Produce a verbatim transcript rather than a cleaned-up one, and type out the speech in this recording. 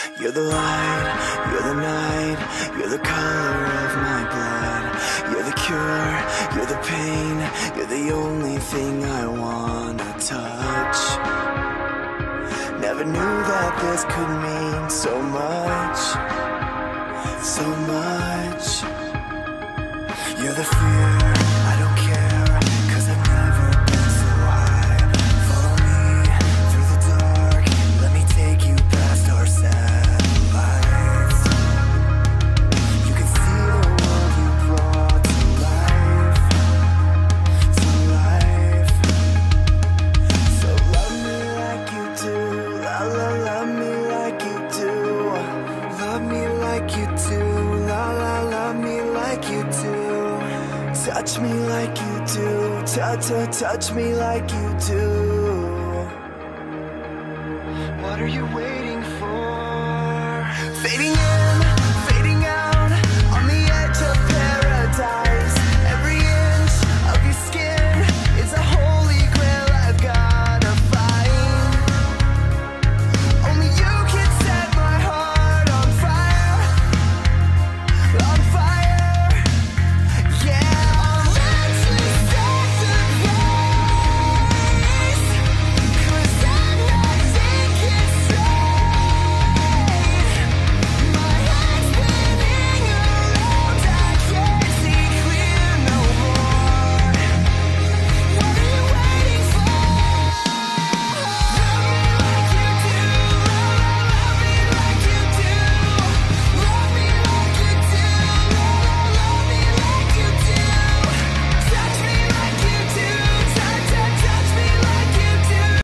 You're the light, you're the night, you're the color of my blood. You're the cure, you're the pain, you're the only thing I wanna touch. Never knew that this could mean so much, so much. You're the fear, I don't care, 'cause I've never been so high. Follow me through the dark, let me take you past our satellites. You can see the world you brought to life, to life. So love me like you do, la la love me like you do. Love me like you do, la la love me like you do. Touch me like you do, ta-ta, touch me like you do. What are you waiting for? Fading